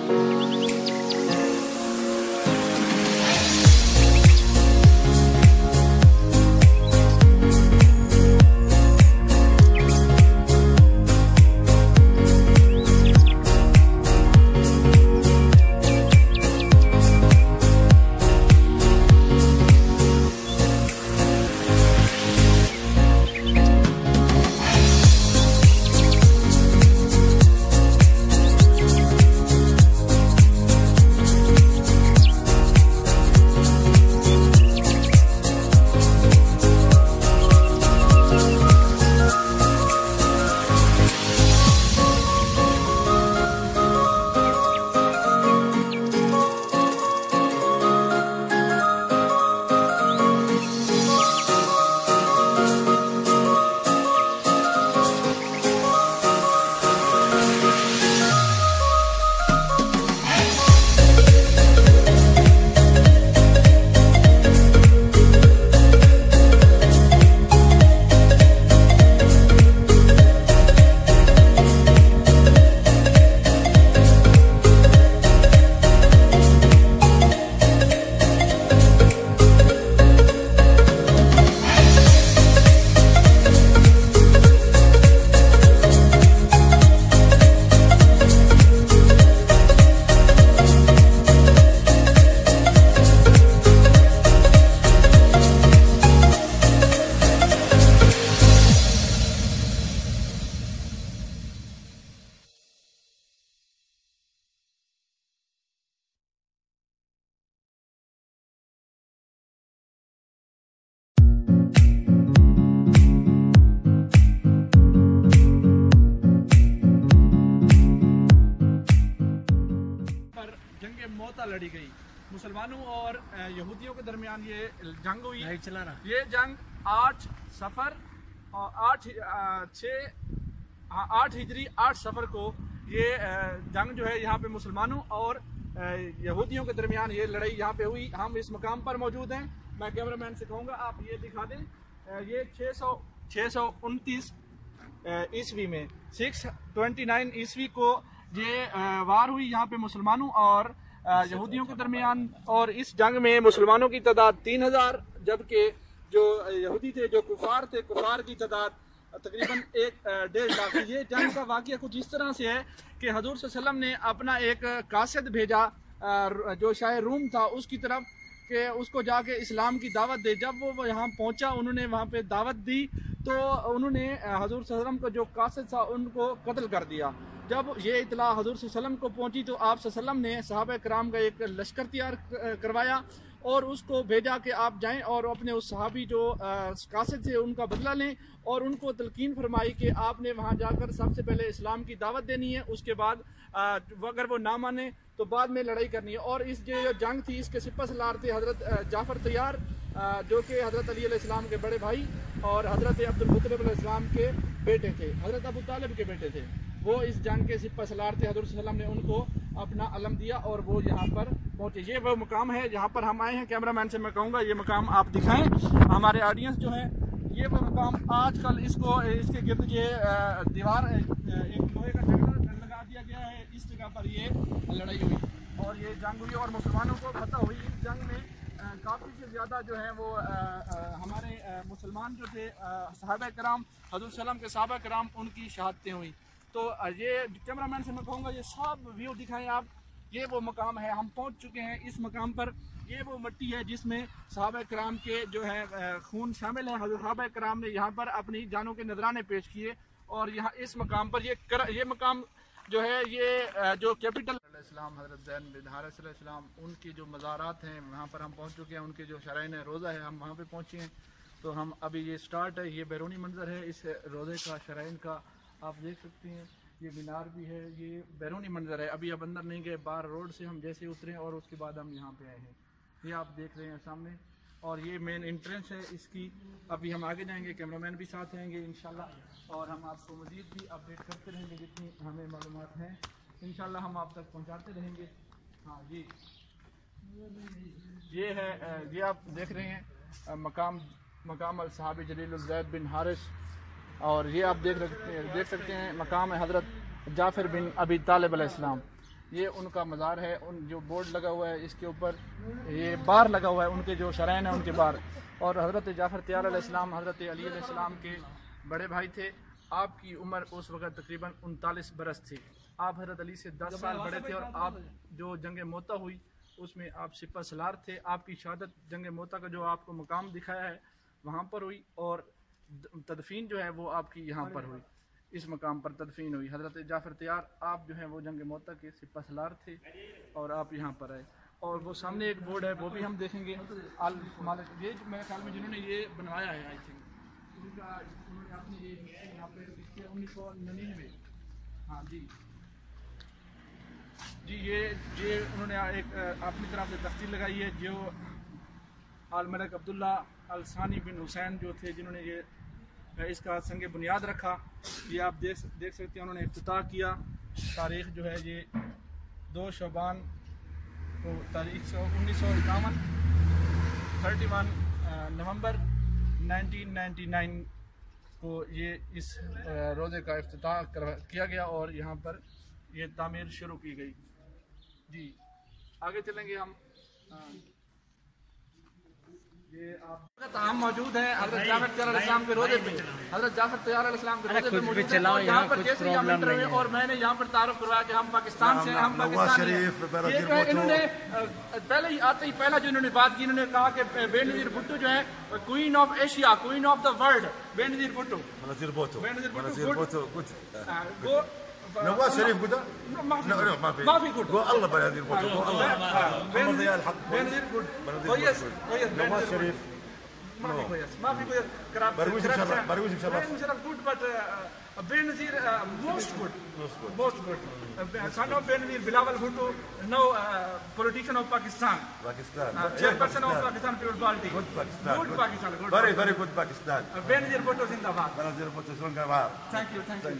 लड़ी गई। मुसलमानों और यहूदियों के दरमियान ये जंग हुई। ये जंग 8 सफ़र और 8 हिजरी 8 सफ़र को ये जंग जो है यहाँ पे मुसलमानों और यहूदियों के दरमियान ये लड़ाई यहाँ पे हुई। हम इस मकाम पर मौजूद हैं। मैं कैमरामैन से कहूँगा आप ये दिखा दें। ये 629 ईस्वी में 629 ईस्वी को ये वार हुई यहाँ पे मुसलमानों और यहूदियों के दरमियान। और इस जंग में मुसलमानों की तादाद 3000, जबकि जो यहूदी थे, जो कुफार थे, कुफार की तादाद तकरीबन 1.5 लाख। ये जंग का वाक़या कुछ इस तरह से है कि हजूर सल्लल्लाहु अलैहि वसल्लम ने अपना एक कासिद भेजा जो शाह रूम था उसकी तरफ कि उसको जाके इस्लाम की दावत दे। जब वो यहाँ पहुँचा, उन्होंने वहाँ पे दावत दी तो उन्होंने हजूर सल्लल्लाहु अलैहि वसल्लम का जो कासिद था उनको कत्ल कर दिया। जब ये इतला हजूर सल्लल्लाहु अलैहि वसल्लम को पहुँची तो आप सल्लल्लाहु अलैहि वसल्लम ने सहाबा कराम का एक लश्कर तैयार करवाया और उसको भेजा कि आप जाएं और अपने उस सहाबी जो कासिद थे उनका बदला लें और उनको तलकीन फरमाई कि आपने वहाँ जाकर सबसे पहले इस्लाम की दावत देनी है, उसके बाद अगर वो ना माने तो बाद में लड़ाई करनी है। और इस जो जंग थी इसके सिपह सलार थे हज़रत जाफ़र तैयार जो कि हज़रत अली अलैहिस्सलाम के बड़े भाई और हज़रत अब्दुल मुत्तलिब अलैहिस्सलाम के बेटे थे, हज़रत अबू तालिब के बेटे थे। वो इस जंग के सिपह सलार थे। हज़रत सल्लल्लाहु अलैहि वसल्लम ने उनको अपना अलम दिया और वो यहाँ पर पहुँचे। ये वो मकाम है जहाँ पर हम आए हैं। कैमरामैन से मैं कहूँगा ये मकाम आप दिखाएं हमारे ऑडियंस जो है। ये वो मकाम आजकल इसके गिर्द ये दीवार एक लोहे का झगड़ा लगा दिया गया है। इस जगह पर ये लड़ाई हुई और ये जंग हुई और मुसलमानों को फतह हुई। इस जंग में काफ़ी से ज़्यादा जो है वो हमारे मुसलमान जो थे सहाबा कराम हज़रत सल्लम के सहाबा कराम उनकी शहादतें हुई। तो ये कैमरामैन से मैं कहूँगा ये सब व्यू दिखाएं आप। ये वो मकाम है, हम पहुँच चुके हैं इस मकाम पर। ये वो मिट्टी है जिसमें सहाबा कराम के जो है खून शामिल है। हज़रत सहाबा कराम ने यहाँ पर अपनी जानों के नजराने पेश किए और यहाँ इस मकाम पर ये मकाम जो है ये जो कैपिटल इस्लाम हज़रत ज़ैन बिन हारिस अलैहिस्सलाम उनकी जो मज़ारात हैं वहाँ पर हम पहुँच चुके हैं। उनके जो शराइन रोज़ा है हम वहाँ पे पहुँचे हैं। तो हम अभी ये स्टार्ट है, ये बैरूनी मंज़र है इस रोज़े का, शराइन का आप देख सकते हैं। ये मीनार भी है, ये बैरूनी मंज़र है। अभी अब अंदर नहीं गए, बाहर रोड से हम जैसे उतरे और उसके बाद हम यहाँ पे आए हैं। ये आप देख रहे हैं सामने और ये मेन एंट्रेंस है इसकी। अभी हम आगे जाएंगे, कैमरामैन भी साथ रहेंगे इंशाल्लाह और हम आपको मज़ीद भी अपडेट करते रहेंगे जितनी हमें मालूमात हैं इंशाल्लाह हम आप तक पहुँचाते रहेंगे। हाँ जी, ये है, ये आप देख रहे हैं मकाम अल सहाबी जलील ज़ैद बिन हारिस। और ये आप देख सकते हैं मकाम है हज़रत जाफ़र बिन अबी तालिब अलैहिस्सलाम। یہ ان کا مزار ہے. ان جو بورڈ لگا ہوا ہے اس کے اوپر یہ بار لگا ہوا ہے ان کے جو شرائن ہیں ان کے بار. اور حضرت جعفر طیار علیہ السلام حضرت علی علیہ السلام کے بڑے بھائی تھے. آپ کی عمر اس وقت تقریباً 39 برس تھی. آپ حضرت علی سے 10 سال بڑے تھے اور آپ جو جنگ موتا ہوئی اس میں آپ سپہ سالار تھے. آپ کی شہادت جنگ موتا کا جو آپ کو مقام دکھایا ہے وہاں پر ہوئی اور تدفین جو ہے وہ آپ کی یہاں پر ہوئی, اس مقام پر تدفین ہوئی. حضرت جعفر طیار آپ جو ہیں وہ جنگ موتا کے سپہ سالار تھے اور آپ یہاں پر آئے. اور وہ سامنے ایک بورڈ ہے وہ بھی ہم دیکھیں گے. یہ میرے خیال میں جنہوں نے یہ بنوایا ہے آئی تھنک ان کا انہوں نے اپنی یہاں پہ 1999. ہاں جی جی یہ انہوں نے ایک اپنی طرف سے تختی لگائی ہے جو آل ملک عبداللہ الثانی بن حسین جو تھے جنہوں نے یہ اس کا سنگ بنیاد رکھا. یہ آپ دیکھ سکتے ہیں انہوں نے افتتاح کیا. تاریخ جو ہے یہ 2 شعبان کو تاریخ 1951 31 نومبر 1999 کو یہ اس روزے کا افتتاح کیا گیا اور یہاں پر یہ تعمیر شروع کی گئی. جی آگے چلیں گے ہم. یہ آپ ہم موجود ہیں حضرت جعفر طیار علیہ السلام کے روزے پہ. حضرت جعفر طیار علیہ السلام کے روزے پہ موجود ہیں اور یہاں پر جیسے ہم انٹر ہوئے اور میں نے یہاں پر تعارف کروایا کہ ہم پاکستان سے ہیں, ہم پاکستان ہیں. یہ جو ہے انہوں نے پہلے ہی آتے ہی پہلا جو انہوں نے بات کی انہوں نے کہا کہ بے نظیر بھٹو جو ہے queen of Asia, queen of the world, Benazir Bhutto. بے نظیر بھٹو نواز شريف قدر؟ لا ما في قدر. الله بنادير بوتو. بنادير كويس نواز شريف ما في كويس. برويش Musharraf good but Benazir most good. Son of Benazir Bilawal Bhutto now politician of Pakistan. Chairperson of Pakistan People's Party. Good Pakistan. Very good Pakistan. Benazir Bhutto Zindabad. Benazir Bhutto Zindabad. Thank you.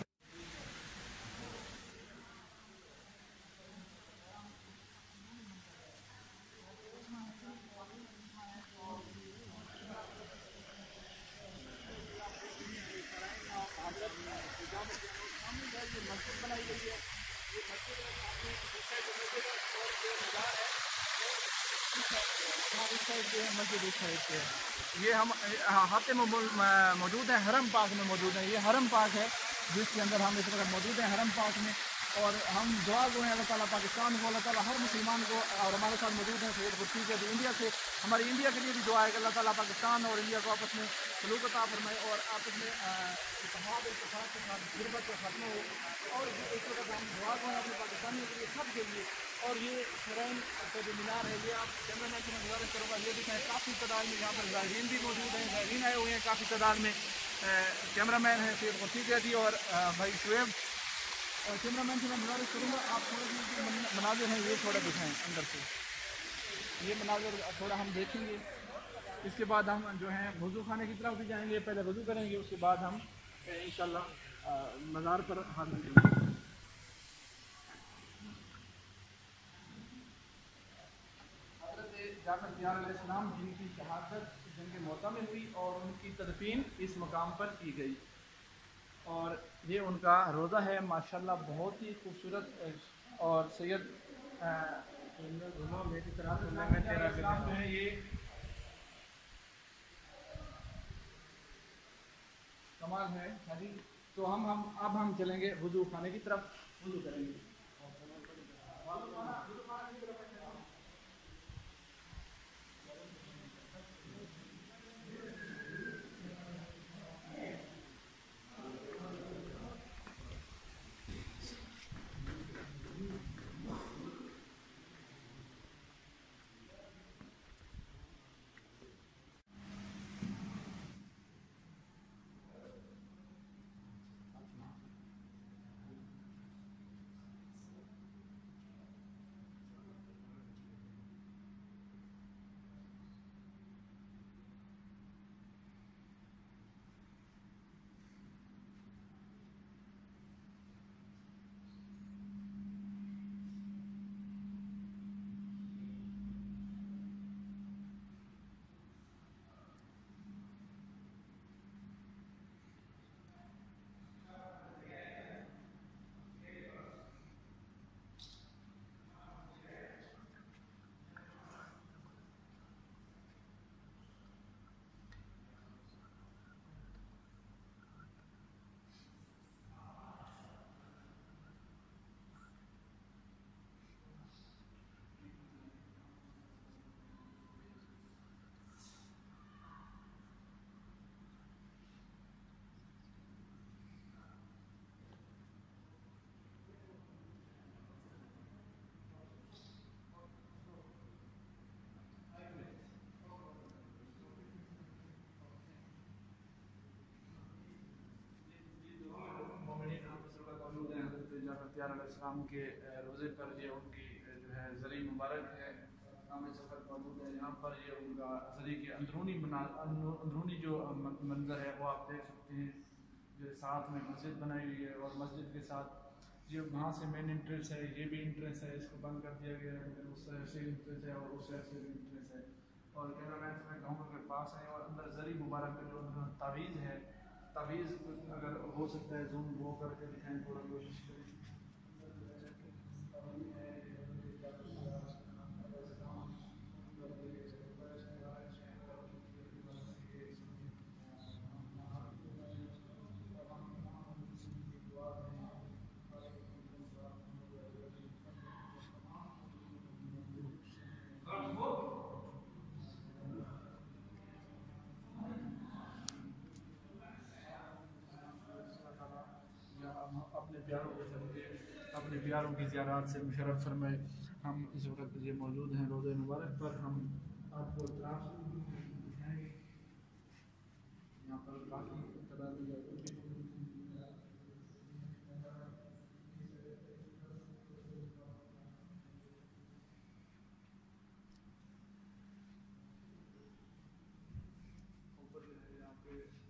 یہ ہم ہاتے میں موجود ہیں, حرم پاک میں موجود ہیں. یہ حرم پاک ہے جس کے اندر ہم اس وقت موجود ہیں حرم پاک میں. اور ہم دعا گو ہیں اللہ تعالیٰ پاکستان کو, اللہ تعالیٰ ہر مسلمان کو. اور ہمارے ساتھ موجود ہیں سید خورشید کے جو انڈیا سے, ہماری انڈیا کے لیے بھی دعا ہے کہ اللہ تعالیٰ پاکستان اور انڈیا کو آپس میں سلوک عطا فرمائے اور آپس میں اتحاد اتفاق کے ساتھ غربت ختم ہو. اور اس وقت ہم دعا گو ہیں اپنے پاکستانیوں کے لیے, سب کے لیے. اور یہ شرائن کا جو مینار ہے یہ آپ کیمرہ مین سے میں گزارش کروں گا یہ دکھائیں. کافی تعداد میں یہاں پر زائرین بھی موجود ہیں, زائرین آئے ہوئے ہیں کافی تعداد میں. کیمرہ مین ہیں سید خورشید جی اور بھائی شعیب. کیمرہ مین سے میں گزارش کروں گا آپ تھوڑے سے مناظر ہیں یہ تھوڑا دکھائیں اندر سے. یہ مناظر تھوڑا ہم دیکھیں گے. اس کے بعد ہم جو ہیں وضو خانے کی طرف بھی جائیں گے. پہلے وضو کریں گے اس کے بعد ہم انشاءاللہ مزار پر حاضر کریں گے. جعفر طیار علیہ السلام جن کی شہادت جنگ موتا میں ہوئی اور ان کی تدفین اس مقام پر کی گئی. اور یہ ان کا روزہ ہے ماشاءاللہ بہت ہی خوبصورت. اور سید جو ہے یہ کمال ہے. تو اب ہم چلیں گے وضو خانے کی طرف, وضو کریں گے. السلام کے روزے پر یہ ان کی جو ہے زری مبارک ہے، ہم اس وقت موجود ہیں یہاں پر، یہ ان کا زری کے اندرونی جو منظر ہے وہ آپ دیکھ سکتے ہیں، جو ساتھ میں مسجد بنائی ہوئی ہے، اور مسجد کے ساتھ جو وہاں سے مین انٹرنس ہے، یہ بھی انٹرنس ہے، اس کو بند کر دیا گیا ہے، اس طرح سے انٹرنس ہے اور اس طرح سے بھی انٹرنس ہے، اور کیمرہ مین سے میں کہوں گا کہ پاس ہیں، اور اندر زری مبارک میں جو تعویذ ہے، تعویذ اگر ہو سکتا ہے زوم وہ کر کے دکھائیں، تھوڑا کوشش کریں۔ اپنے پیاروں کی زیارات سے مشرف فرمائے۔ ہم اس وقت یہ موجود ہیں روزہ مبارک پر، ہم آپ کو دکھائیں گے یہاں پر کافی تعداد میں اوپر جو ہے یہاں پہ